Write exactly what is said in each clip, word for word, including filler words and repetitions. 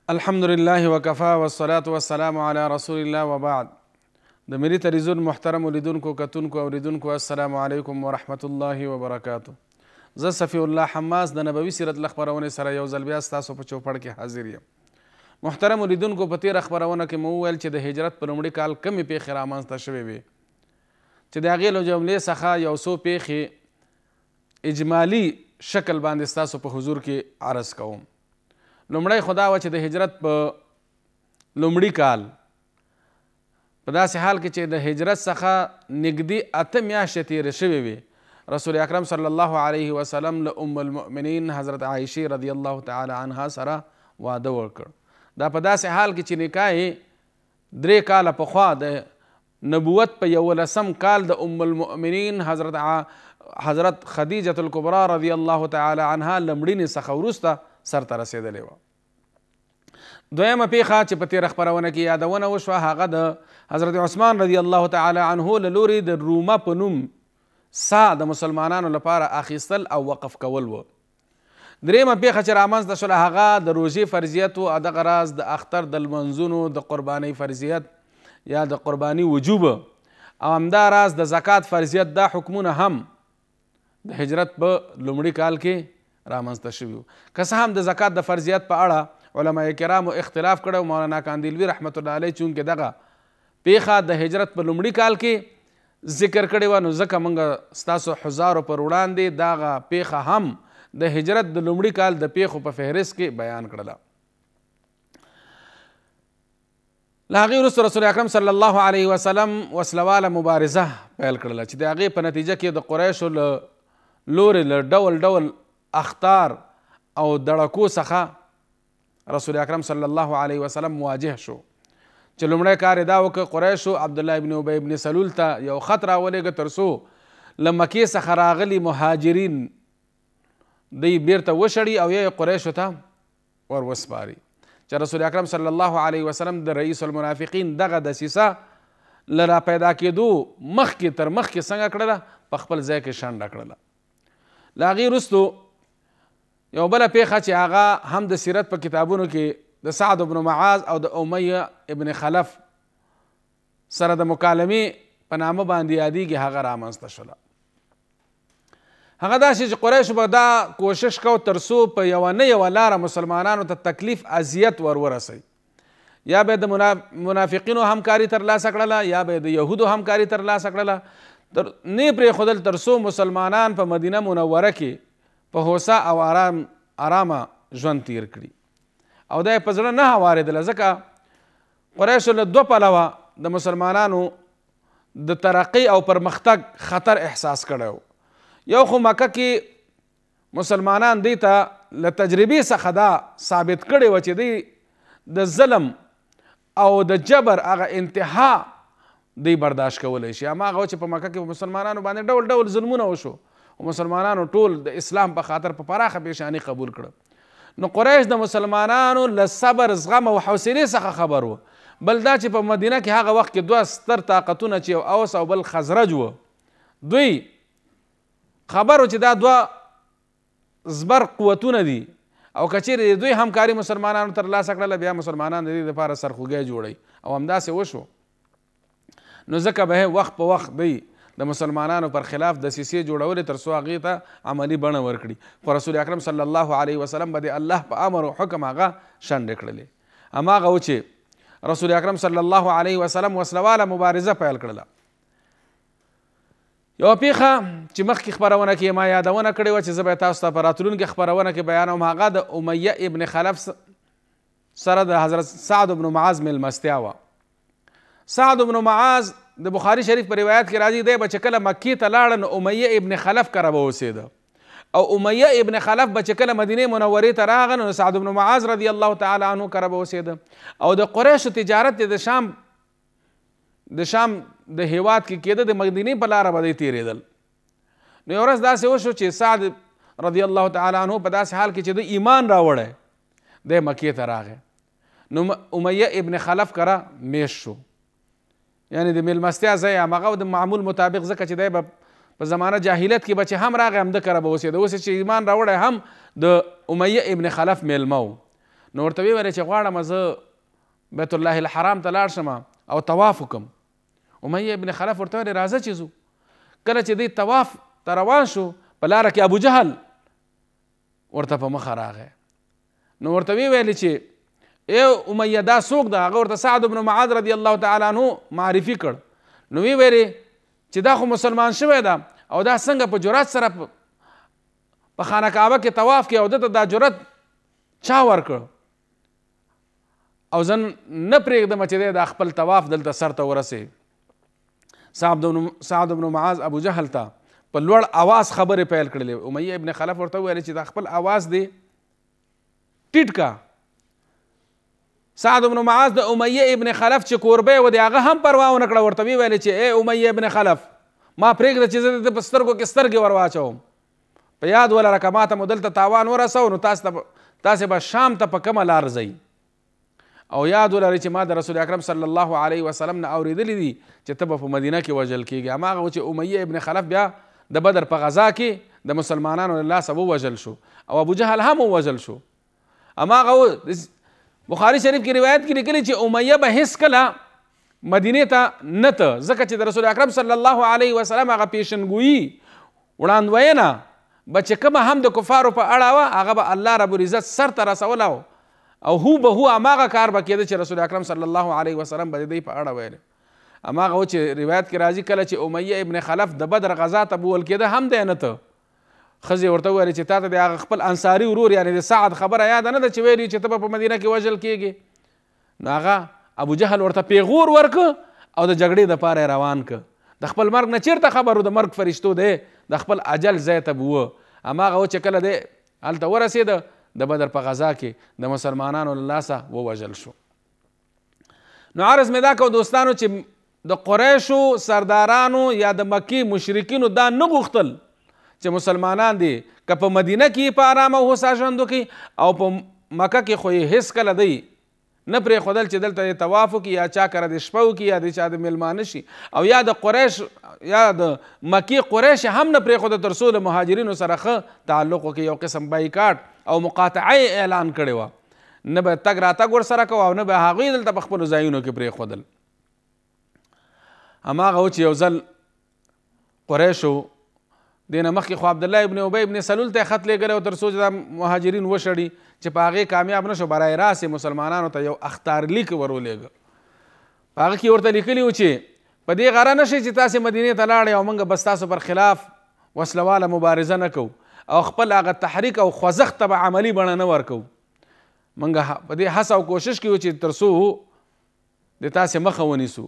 الحمدلله وکفا والصلاة والسلام علی رسول الله وبعد. د ملي تلویزیون محترم لیدونکو کتونکو اوریدونکو السلام علیکم ورحمت الله وبرکاتو. زه صفی الله حماس د نبوي سیرت له خپرونې سره یو ځل بیا ستاسو په چوپړ کې حاضر یم. محترم لیدونکو په تېره خپرونه کې مو وویل چې د هجرت په لومړي کال کمې پیښې رامنځته شوې وې چې د هغې له جملې څخه یو څو پیښې اجمالي شکل باندې ستاسو په حضور کې عرض کوم. لومړی خو دا وه چې د هجرت په لومړي کال په داسې حال کې چې د هجرت څخه نږدې اته میاشتې تېرې شوې وې رسول اکرم صلی الله علیه وسلم له ام المؤمنین حضرت عایشې رضی الله تعالی عنها سره واده وکړ. دا په داسې حال کې چې نکاح یې درې کاله پخوا د نبوت په یولسم کال د ام المؤمنین حضرت حضرت خدیجة الکبرا رضی الله تعالی عنها له مړینې څخه وروسته سرته رسېدلې وه. دویمه پیښه چې په تېره خپرونه کې یادونه وشوه هغه د حضرت عثمان رضی الله تعالی عنه له لورې د رومه په نوم سا د مسلمانانو لپاره اخیستل او وقف کول و. درېیمه پیښه چې رامنځته شوله هغه د روژې فرضیت و. دغه راز د اختر د لمنځونو د قربانۍ فرضیت یا د قرباني وجوب او همداراز د زکات فرضیت دا حکمونه هم د هجرت په لومړي کال کې رامنځته شوي وو. که څه هم د زکات د فرضیت په اړه علما کرامو اختلاف کړی. مولانا کاندیلوي رحمت الله علیه چونکې دغه پیښه د هجرت په لومړي کال کې ذکر کړې وه نو ځکه موږ ستاسو حضارو پر وړاندې دغه پیښه هم د هجرت د لومړي کال د پیښو په فهرست کې بیان کړله. له هغې وروسته رسول اکرم صلی الله علیه وسلم وسلواله مبارزه پیل کړله چې د هغې په نتیجه کې د قریشو له لورې له ډول ډول اختار او دړکو څخه رسول اکرم صلی الله علیه وسلم مواجه شو. چې لومړی کار یې دا وکړ قریشو عبدالله ابن ابی ابن سلول ته یو خط راولېږه تر څو له مکې څخه راغلي مهاجرین دی بیرته وشړي او یا یې قریشو ته ور وسپاري. چې رسول اکرم صلی الله علیه وسلم د رئیس المنافقین دغه دسیسه له را پیدا کېدو مخکې تر مخکې څنګه کړله په خپل ځای کې شنډه کړله. له هغې وروستو یو بله پیښه چې هغه هم د سیرت په کتابونو کې د سعد بن معاذ او د امیه ابن خلف سره د مکالمې په نامه باندې یادیږي هغه رامنځته شوله. هغه داسې چې قریشو به دا کوشش کو تر څو په یوه نه یوه لاره مسلمانانو ته تکلیف اذیت ور ورسوي. یا به د منافقینو همکاري ترلاسه کړله یا به د یهودو همکاري ترلاسه کړله نه پرېښودل تر څو مسلمانان په مدینه منوره کې په هوسا او آرام آرامه ژوند تیر کړي. او دا یې په زړه نه هوارېدله ځکه قریشو له دوه پلوه د مسلمانانو د ترقۍ او پرمختګ خطر احساس کړی و. یو خو مکه کې مسلمانان دی ته له تجربې څخه دا ثابت کړی و چې دی د ظلم او د جبر هغه انتها دی برداشت کولی شي. هماغه و چې په مکه کې مسلمانانو باندې ډول ډول ظلمونه وشو او مسلمانانو ټول د اسلام په خاطر په پراخه پیشاني قبول کړه. نو قریش د مسلمانانو له صبر زغم او حوصلې څخه خبر و. بل دا چې په مدینه کې هغه وخت کې دوه ستر طاقتونه چې یو اوس او بل خزرج و دوی خبر و چې دا دوه زبر قوتونه دي او که چیرې دوی همکاري مسلمانانو ترلاسه کړله بیا مسلمانان د دې دپاره سرخوږی جوړوي او همداسې وشو. نو ځکه به وخت په وخت دی د مسلمانانو پر خلاف دسیسې جوړولې تر څو هغې ته عملي بڼه ورکړي. خو رسول اکرم صلی الله علیه وسلم به د الله په امر او حکم هغه شنډې کړلې. هماغه و چې رسول اکرم صلی الله علیه وسلم وسلواله مبارزه پیل کړله. یوه پیښه چې مخکې خپرونه کې ما یادونه کړې وه چې زه به یې تاسو ته په راتلونکې خپرونه کې بیانوم هغه د امیه ابن خلف سره د حضرت سعد بن معاذ میلمستیا وه. سعد بن معاذ د بخاري شریف په روایت کې راځي دی به چې کله مکې ته لاړه نو امیه ابن خلف کره به اوسېده او امیه ابن خلف به چې کله مدینې منورې ته راغه نو سعد بن معاذ رضی الله تعالی عنه کره به اوسېده او د قریشو تجارت د شام د شام د هیواد کې کېده د مدینې په لاره به دی تېرېدل. نو یو ورځ داسې وشو چې سعد رضی الله تعالی عنه په داسې حال کې چې د ایمان راوړی دی مکې ته راغی نو امیه ابن خلف کره میش شو. یعنی د میلمستیا ځای هماغه د معمول مطابق ځکه چې دی به په زمانه جاهلیت کې به چې هم راغی همده کره به اوسېده. اوس چې ایمان راوړی هم د امیه ابن خلف میلمه و. نو ورته ویې ویل چې غواړم زه بیت الله الحرام ته لاړ شم او طواف وکړم. امیه ابن خلف ورته ویل راځه چې ځو. کله چې دی طواف ته روان شو په لاره کې ابو جهل ورته په مخه راغی. نو ورته ویې ویل چې ای امیه دا څوک ده؟ هغه ورته سعد بن معاذ رضی الله تعالی عنه معرفي کړ. نو ویې ویلې چې دا خو مسلمان شوی ده او دا څنګه په جرأت سره په خانه کعبه کې طواف کې او دته دا جرأت چا ورکړ؟ او زه نه پرېږدم چې دی دا خپل طواف دلته سر ته ورسې. سعد بن معاذ ابو جهل ته په لوړ اواز خبرې پیل کړلې. امیه ابن خلف ورته وویل چې دا خپل اواز دی ټیټ کا. سعد بن معاذ د امیه ابن خلف چې کوربی و دی هغه هم پروا ونه کړه. ورته ویې ویل چې ای امیه ابن خلف ما پرېږده چې زه د په سترګو کې سترګې ور واچوم. په یاد ولره که ما ته مو دلته تاوان ورسو نو تاسې به شام ته په کومه لار ځئ. او یاد ولرئ چې ما د رسول اکرم صلی الله علیه وسلم نه اورېدلی دي چې ته به په مدینه کې وژل کېږي. هماغه و چې امیه ابن خلف بیا د بدر په غذا کې د مسلمانانو له لاسه ووژل شو او ابو جهل هم ووژل شو. هماغه بخاري شریف کې روایت کې لیکلي چې امیه به هیڅ کله مدینې ته نه ته، ځکه چې د رسول اکرم صلی الله علیه وسلم هغه پیشنګویي وړاندوینه به چې کومه هم د کفارو په اړه وه هغه به الله رب العزت سر ته رسوله او هو به هو هماغه کار به کېده چې رسول اکرم صلی الله علیه وسلم به د دوی په اړه ویل. هماغه و چې روایت کې راځي کله چې امیه ابن خلف د بدر غزا ته بوول کېده هم دی نه ته. ښځې ورته وویل چې تا ته د هغه خپل انصاري ورور یعنې د سعد خبره یاده نه ده چې ویلي چې ته به په مدینه کې وژل کېږي؟ نو هغه ابو جهل ورته پیغور ورکه او د جګړې دپاره یې روان که. د خپل مرګ نه چېرته خبر و؟ د مرګ فرشتو دی د خپل اجل ځای ته به و. هماغه و چې کله دی هلته ورسېده د بدر په غذا کې د مسلمانانو له لاسه ووژل شو. نو عرض مې دا کو دوستانو چې د قریشو سردارانو یا د مکې مشرکینو دا نه غوښتل چې مسلمانان دي که په مدینه کې په ارامه او هوسا ژوند وکړي او په مکه کې خو یې هېڅ کله دی نه پرېښودل چې دلته یې طواف وکړي یا چا کره د شپه وکړي یا د چا د میلمانه شي او یا د قریش یا د مکې قریش هم نه پرېښوده تر څو د مهاجرینو سره ښه تعلق وکړي. یو قسم بایکاټ او مقاطعه اعلان کړې وه، نه به تګ راتګ ورسره کوه او نه به هغوی دلته په خپلو ځایونو کې پرېښودل. هماغه و چې یو ځل قریشو دې نه مخکې خو عبدالله ابن ابی ابن سلول ته یې خط لیږلی او تر څو چې دا مهاجرین وشړي چې په هغې کامیاب نه شو برای راست یې مسلمانانو ته یو اختارلیک ور ولېږه. په هغه کې ورته لیکلي و چې په دې غره نه شئ چې تاسې مدینې ته لاړئ او موږ بس تاسو پر خلاف وسله مبارزه نه کوو او خپل هغه تحریک او خوځښت ته به عملي بڼه نه ورکوو. موږ په دې هڅه او کوشش کوو چې تر څو د تاسې مخه ونیسو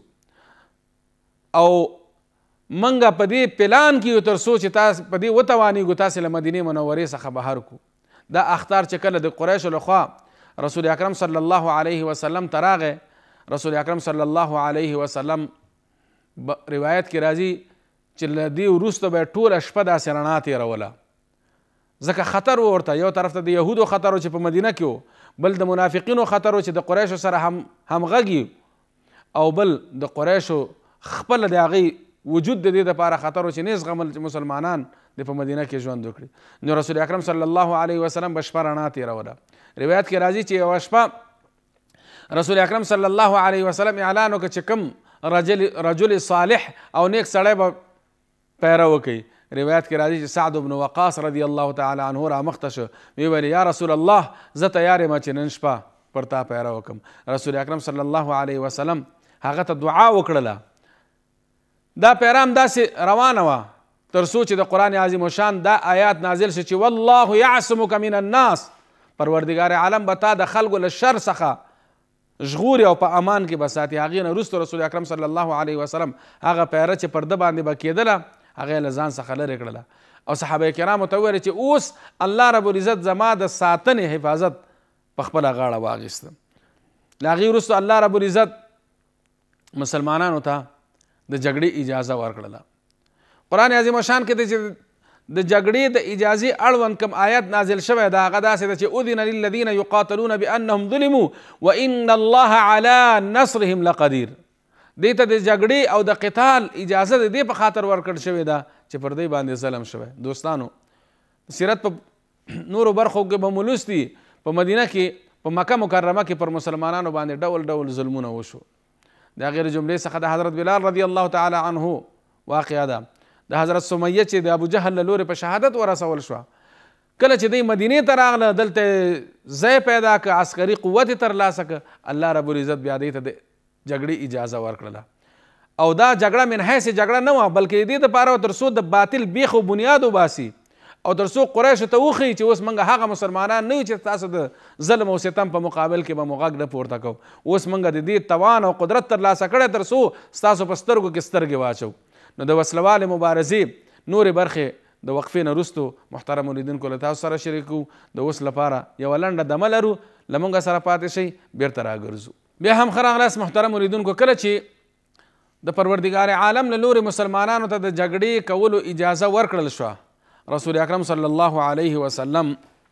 او منګه په دې پلان کې یو تر څو چې تاسو په دې وتوانیږو تاسې له مدینې منورې څخه بهر کړو. دا اختار چې کله د قریشو لخوا رسول اکرم صلی الله علیه وسلم ته راغی، رسول اکرم صلی الله علیه وسلم روایت کې راځي چې له دې وروسته به یې ټوله شپه داسې رڼا تېروله، ځکه خطر و ورته. یو طرف ته د یهودو خطر و چې په مدینه کې و، بل د منافقینو خطر و چې د قریشو سره هم همغږي، او بل د قریشو خپله د هغې وجود د دې دپاره خطر و چې نه زغمل چې مسلمانان د په مدینه کې ژوند وکړي. نو رسول اکرم صلی الله علیه وسلم به شپه رڼا تېروله. روایت کې راځي چې یوه شپه رسول اکرم صلی الله علیه وسلم اعلان وکړه چې کوم رجل رجل صالح او نیک سړی به پیره وکړي. روایت کې راځي چې سعد بن وقاص رضی الله تعالی عنه رامخته شو، ویې ویل یا رسول الله زه تیار یم چې نن شپه پر تا پیره وکړم. رسول اکرم صلی الله علیه وسلم هغه ته دعا وکړله. دا پیرام داسې روانه وه تر څو چې د قرآن عظیم الشان دا آیات نازل شي چې والله یعصمک من الناس، پروردګار عالم به تا د خلکو له شر څخه ژغوري او په امان کې به ساتي. هغې نه وروسته رسول اکرم صلی الله علیه وسلم هغه پیره چې پر ده باندې به کېدله هغه یې له ځان څخه لرې کړله او صحابه کرامو ته وویل چې اوس الله رب العزت زما د ساتنې حفاظت په خپله غاړه واخیسته. له هغې وروسته الله رب العزت مسلمانانو ته د جګړې اجازه ورکړله. قرآن عظیم الشان کې چې د جګړې د اجازې اړوند کوم آیت نازل شوی ده هغه داسې ده چې اذن للذین یقاتلون بانهم ظلموا وان الله علی نصرهم لقدیر. دې ته د جګړې او د قتال اجازه د دې په خاطر ورکړل شوې ده چې پر دې باندې ظلم شوی. دوستانو سیرت په نورو برخو کې به مو لوستي په مدینه کې په مکه مکرمه کې پر مسلمانانو باندې ډول ډول ظلمونه وشو. د هغې جملې څخه د حضرت بلال رضی الله تعالی عنه واقعه ده. د حضرت سمیه چې د ابو جهل له لورې په شهادت ورسول شوه، کله چې دی مدینې ته راغله دلته ځای پیدا که عسکري قوت یې ترلاسه که، الله رب العزت بیا دی ته د جګړې اجازه ورکړله. او دا جګړه من حیث جګړه نه وه، بلکې د دې دپاره تر څو د باطل بیخ و بنیاد وباسي او تر څو قریشو ته وښیي چې اوس موږ هغه مسلمانان نه یو چې تاسو د ظلم او ستم په مقابل کې به مو غږ نه پورته کوو. اوس موږ د دې توان او قدرت ترلاسه کړی تر څو ستاسو په سترګو کې سترګې واچو. نو د وسلوالې مبارزې نورې برخې د وقفې نه وروستو محترم اوریدونکو له تاسو سره شریکو. د اوس لپاره یوه لنډه دمه لرو، له موږ سره پاتې شئ، بیرته راګرځو. بیا هم ښه راغلاست محترم اوریدونکو. کله چې د پروردګار عالم له لورې مسلمانانو ته د جګړې کولو اجازه ورکړل شوه، رسول اکرم صلی الله علیه وسلم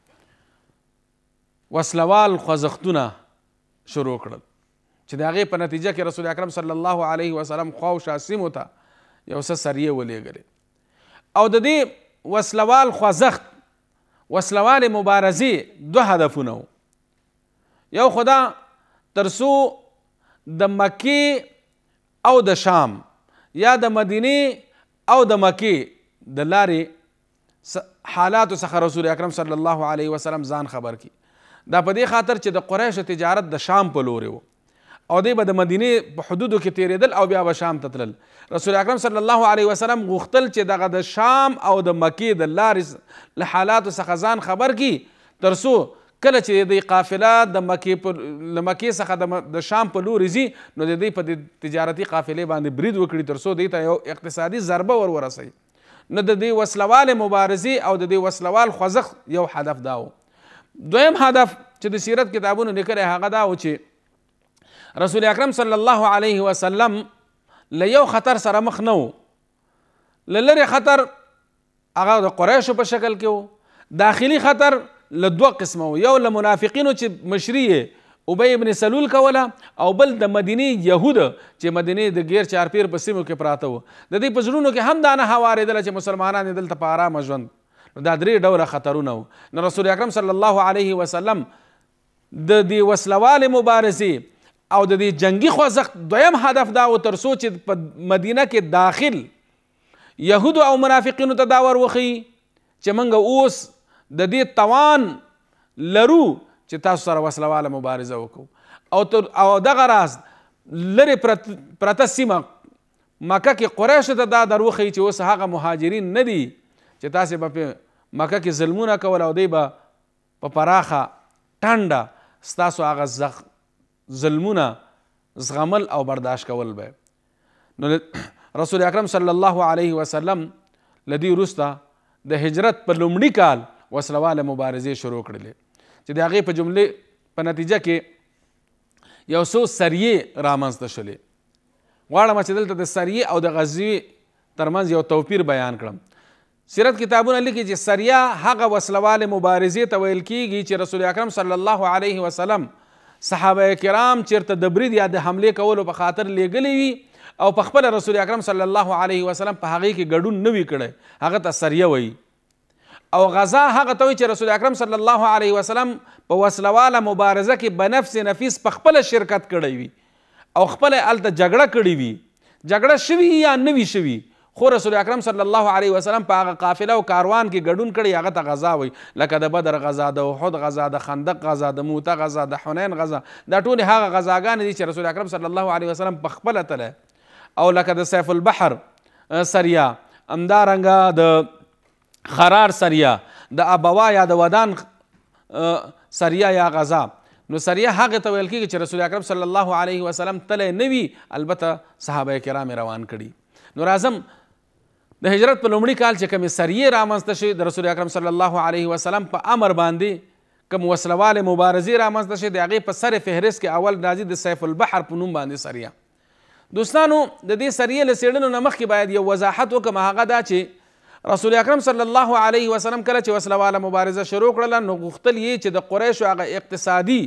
وسلوال خوځښتونه شروع کړل چې د هغې په نتیجه کې رسول اکرم صلی الله علیه وسلم خواوشا سیمو ته یو څه سریې ولېږلې. او د دې وسلوال خوځښت وسلوال مبارزې دوه هدفونه وو. یو خو دا تر څو د مکې او د شام یا د مدینې او د مکې د لارې حالاتو څخه رسول اکرم صلی الله علیه وسلم ځان خبر کی. دا په دې خاطر چې د قریشو تجارت د شام په لورې و او دوی به د مدینې په حدودو کې تېرېدل او بیا به شام ته تلل. رسول اکرم صلی الله علیه وسلم غوښتل چې دغه د شام او د مکې د لارې له حالاتو څخه ځان خبر کی، تر څو کله چې د قافله د مکې له مکې څخه د شام په لورې ځي نو د دوی په تجارتي قافلې باندې برید وکړي، تر څو دوی ته یو اقتصادي ضربه ور ورسوي. نو د دې وسلوال مبارزې او د دې وسلوال خوځښت یو هدف دا و. دویم هدف چې د سیرت کتابونو لیکلی هغه دا و چې رسول اکرم صلی الله علیه وسلم له یو خطر سره مخ نه و. له لرې خطر هغه د قریشو په شکل کې و، داخلي خطر له دوه قسمه و. یو له منافقینو چې مشري یې ابی ابن سلول کوله، او بل د مدینې یهود چې مدینې د غیر چارپیر په سیمو کې پراته وو. د دې په زړونو کې هم دا نه هوارېدله چې مسلمانان یې دلته په ارامه ژوند. دا درې ډوله خطرونه وو. نو رسول اکرم صلی الله علیه وسلم د دې وسلوالې مبارزې او د دې جنگي خوځښت دویم هدف دا و تر څو چې په مدینه کې داخل یهودو او منافقینو ته دا ور وښیي چې موږ اوس د دې توان لرو چې تاسو سره وسلواله مبارزه وکړو. او دغه راز لرې پرته سیمه مکه کې قریشو ته دا در وښیي چې اوس هغه مهاجرین نه دي چې تاسې به په مکه کې ظلمونه کول او دوی به په پراخه ټنډه ستاسو هغه ظلمونه زغمل او برداشت کول به. نو رسول اکرم صلی الله علیه وسلم له دې وروسته د هجرت په لومړي کال وسلواله مبارزې شروع کړلې چې د هغې په جملې په نتیجه کې یو څو سریې رامنځته شولې. غواړم چې دلته د سریې او د غزوې ترمنځ یو توپیر بیان کړم. سیرت کتابونه لیکي چې سریه هغه وسلوالې مبارزې ته ویل کیږي چې رسول اکرم صلی الله علیه وسلم صحابه کرام چېرته د برید یا د حملې کولو په خاطر لیږلي وي او په خپله رسول اکرم صلی الله علیه وسلم په هغې کې ګډون نه وي کړی، هغه ته سریه وایي. او غزا هغه ته وایي چې رسول اکرم صلی الله علیه وسلم په وسلواله مبارزه کې بنفس نفیس په خپله شرکت کړی وي او خپله هلته جګړه کړې وي، جګړه شوي یا نه وي شوي، خو رسول اکرم صلی الله علیه وسلم په هغه قافله او کاروان کې ګډون کړی، هغه ته غزا وایي. لکه د بدر غزا، د احد غزا، د خندق غزا، د موته غزا، د حنین غزا، دا ټولې هغه غزاګانې دي چې رسول اکرم صلی الله علیه وسلم په خپله تلی. او لکه د سیف البحر سریه، همدارنګه د خرار سریه، د ابوا یا د ودان سریه یا غزا. نو سریه هغې ته ویل کېږي چې رسول اکرم صلی الله علیه وسلم تلی نه وي، البته صحابه کرام یې روان کړي. نو راځم د هجرت په لومړي کال چې کومې سریې رامنځته شوې د رسول اکرم صلی الله علیه وسلم په امر باندې کوم وسلوالې مبارزې رامنځته شوې د هغې په سر فهرست کې اول راځي د سیف البحر په نوم باندې سریه. دوستانو د دې سریې له څېړنو نه مخکې باید یو وضاحت وکړم، هغه دا چې رسول اکرم صلی الله علیه وسلم کله چې وسلواله مبارزه شروع کړله نو غوښتل یې چې د قریشو هغه اقتصادي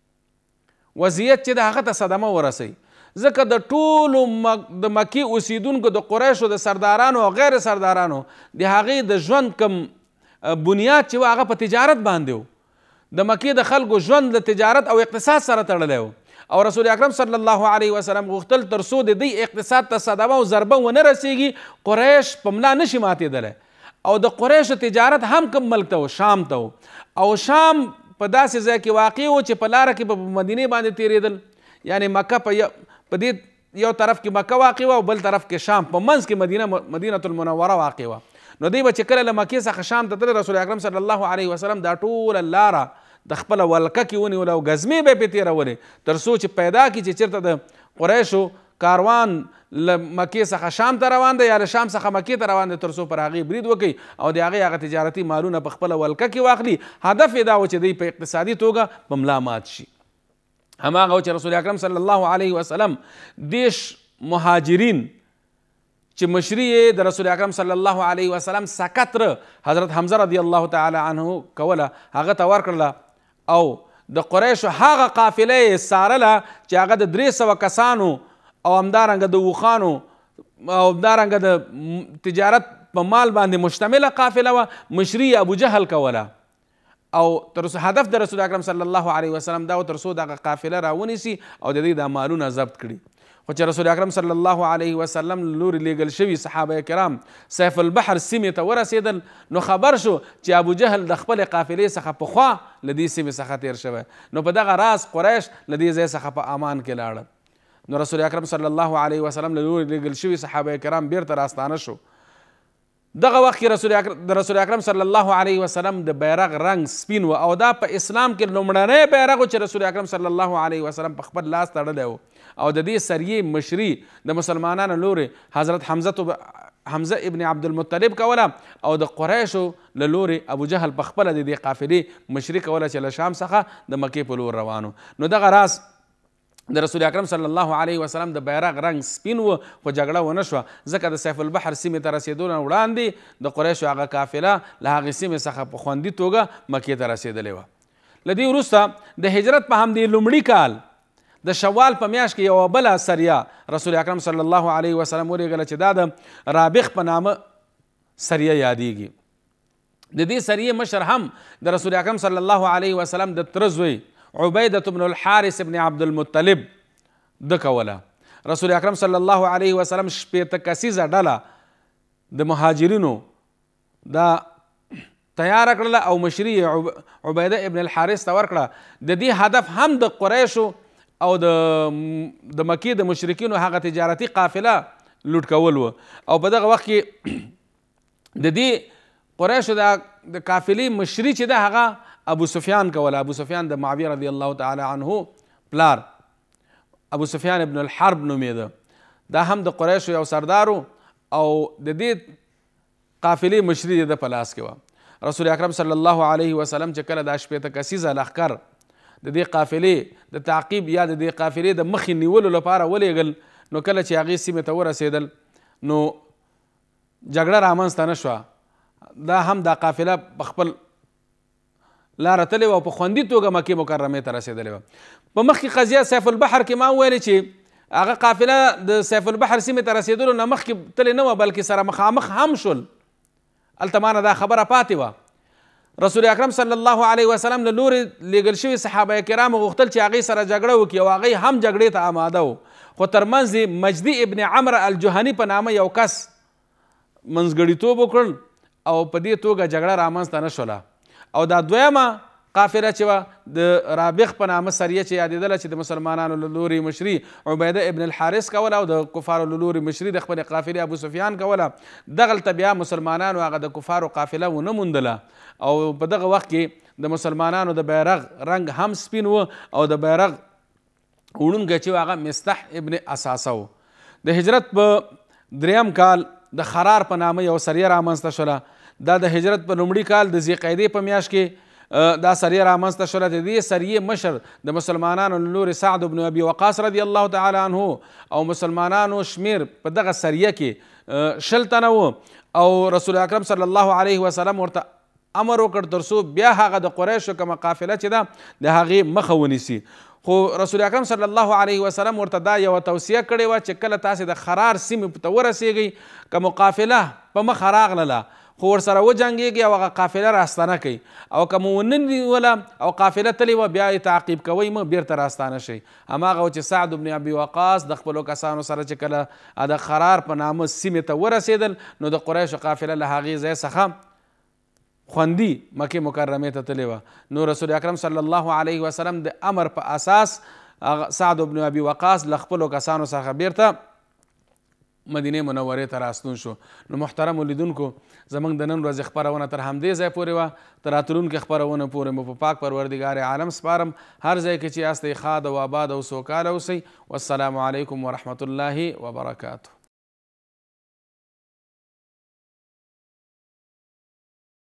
وضعیت چې د هغه ته صدمه ورسوي، ځکه د ټولو د مکې اوسیدونکو د قریشو د سردارانو او غیر سردارانو د هغې د ژوند کم بنیاد چې و هغه په تجارت باندې و. د مکې د خلکو ژوند د تجارت او اقتصاد سره تړلی و او رسول اکرم صلی الله علیه وسلم غوښتل تر څو د دې اقتصاد ته صدمه او ضربه ونه رسیږي قریش په ملا نشي ماتېدلی او د قریشو تجارت هم کوم ملک ته و شام ته و او شام په داسې ځای کې واقع و چې په لاره کې په مدینې باندې تېرېدل یعنی مکه په په دې یو طرف کې مکه واقع وه او بل طرف کې شام په منځ کې مدینه مدینة المنوره واقع وه نو دوی به چې کله له مکې څخه شام ته تلل رسول اکرم صلی الله علیه وسلم دا ټوله لاره د خپله ولکه کې ونیوله او ګزمې به یې پرې تېرولې تر څو چې پیدا کړي چې چېرته د قریشو کاروان له مکې څخه شام ته روان دی یا له شام څخه مکې ته روان دی تر څو پر هغې برید وکړي او د هغې هغه تجارتي مالونه په خپله ولکه کې واخلي هدف یې دا و چې دوی په اقتصادي توګه په ملا مات شي هماغه و چې رسول اکرم صلی الله علیه وسلم دیش مهاجرین چې مشري یې د رسول اکرم صلی الله علیه وسلم سکتر حضرت حمزه رضی الله تعالی عنه کوله هغه ته ورکړله او د قریشو هغه قافله یې څارله چې هغه د درې سوه کسانو او همدارنګه د اوښانو او همدارنګه د تجارت په مال باندې مشتمله قافله وه مشري ابو جهل کوله او تر هدف د رسول اکرم صلی الله علیه وسلم دا و تر څو دغه قافله راونیسي او د دې دا مالونه ضبط کړي خو چې رسول اکرم صلی الله علیه وسلم لوري لیږل شوي صحابه کرام سیف البحر سیمې ته ورسېدل نو خبر شو چې ابو جهل د خپلې قافلې څخه پخوا له دې سیمې څخه تېر شوی نو په دغه راز قریش له دې ځای څخه په امان کې لاړل نو رسول اکرم صلی الله علیه وسلم له لوري لیږل شوي صحابه کرام بیرته راستانه شو دغه وخت کې رسول اکرم د رسول اکرم صلی الله علیه وسلم د بیرغ رنګ سپین و او دا په اسلام کې لومړنی بیرغ و چې رسول اکرم صلی الله علیه وسلم په خپل لاس تړلی و او د دې سریې مشري د مسلمانانو لورې حضرت حمزه حمزه ابن عبد المطلب کوله او د قریشو له لورې ابو جهل په خپله د دې قافلې مشري کوله چې له شام څخه د مکې په لور روانو نو دغه راز د رسول اکرم صلی الله علیه وسلم د بیرغ رنګ سپین و خو جګړه ونه شوه ځکه د سیف البحر سیمې ته رسېدو نه وړاندې د قریشو هغه قافله له هغې سیمې څخه په خوندي توګه مکې ته رسېدلې وه له دې وروسته د هجرت په همدې لومړي کال د شوال په میاشت کې یوه بله سریه رسول اکرم صلی الله علیه وسلم ولېږله چې دا د رابغ په نامه سریه یادیږي د دې سریې مشر هم د رسول اکرم صلی الله علیه وسلم د تره زوی عبیدة بن الحارث ابن عبد المطلب د کوله رسول اکرم صلی الله علیه وسلم شپېته کسیزه ډله د مهاجرینو دا تیاره کړله او مشري عبیده ابن الحارث ته ورکړه د دې هدف هم د قریشو او د د مکې د مشرکینو هغه تجارتي قافله لوټ کول و او په دغه وخت کې د دې قریشو د قافلې مشري چې ده هغه ابو سفیان کوله ابو سفیان د معاویه رضی الله تعالی عنه پلار ابو سفیان ابن الحرب نومېده دا هم د قریشو یو سردارو او د دې قافلې مشري د په لاس کې وه رسول اکرم صلی الله علیه وسلم چې کله دا شپېته کسیزه لښکر د دې قافلې د تعقیب یا د دې قافلې د مخې نیولو لپاره ولېږل نو کله چې هغې سیمې ته ورسېدل نو جګړه رامنځته نه شوه دا هم دا قافله په خپل لاره تلې وه او په خوندي توګه مکې مکرمې ته رسېدلې وه په مخکې قضیه سیف البحر کې ما وویلې چې هغه قافله د سیف البحر سیمې ته رسېدلو نه مخکې تلې نه وه بلکې سره مخامخ هم شول هلته مانه دا خبره پاتې وه رسول اکرم صلی الله علیه وسلم له لورې لیږل شوي صحابه کرامو غوښتل چې هغې سره جګړه وکړي او هغې هم جګړې ته آماده و خو ترمنځ یې مجدي ابن عمرو الجهني په نامه یو کس منځګړیتوب وکړل او په دې توګه جګړه رامنځته نه شوله او دا دویمه قافله چې وه د رابغ په نامه سریه چې یادېدله چې د مسلمانانو له لورې مشري عبیده ابن الحارث کوله او د کفارو له لورې مشري د خپلې قافلې ابو سفیان کوله دغلته بیا مسلمانانو هغه د کفارو قافله ونه موندله او په دغه وخت کې د مسلمانانو د بیرغ رنګ هم سپین و او د بیرغ وړونکی چې هغه مستح ابن اساسه و د هجرت په دریم کال د خرار په نامه یو سریه رامنځته شوله دا د هجرت په لومړي کال د ذیقعدې په میاشت کې دا سریه رامنځته شوله د دې سریې مشر د مسلمانانو له لورې سعد بن ابي وقاص رضی الله تعالی عنه او مسلمانانو شمیر په دغه سریه کې شل تنه و او رسول اکرم صلی الله علیه وسلم ورته امر وکړ تر څو بیا هغه د قریشو کومه قافله چې ده د هغې مخه ونیسي خو رسول اکرم صلی الله علیه وسلم ورته دا یوه توصیه کړې وه چې کله تاسې د خرار سیمې ته ورسیږئ که مقافله په مخه راغلله خو ورسره وجنګېږي او هغه قافله راستانه کوي او که مو ونه نیوله او قافله تلې وه بیا یې تعقیب کوئ مه بیرته راستانه شئ. هماغه و چې سعد بن ابي وقاص د خپلو کسانو سره چې کله د خرار په نامه سیمې ته ورسېدل نو د قریشو قافله له هغې ځای څخه خوندي مکې مکرمې ته تلې وه. نو رسول اکرم صلی الله علیه وسلم د امر په اساس سعد بن ابي وقاص له خپلو کسانو څخه بیرته مدینې منورې ته راستون شو. نو محترمو لیدونکو زموږ د نن ورځې خپرونه تر همدې ځای پورې وه. تر راتلونکې خپرونه پورې مو په پاک پروردګار عالم سپارم. هر ځای کې چې یاستئ ښاد او آباد او سوکاله اوسئ. والسلام علیکم ورحمة الله وبرکاته.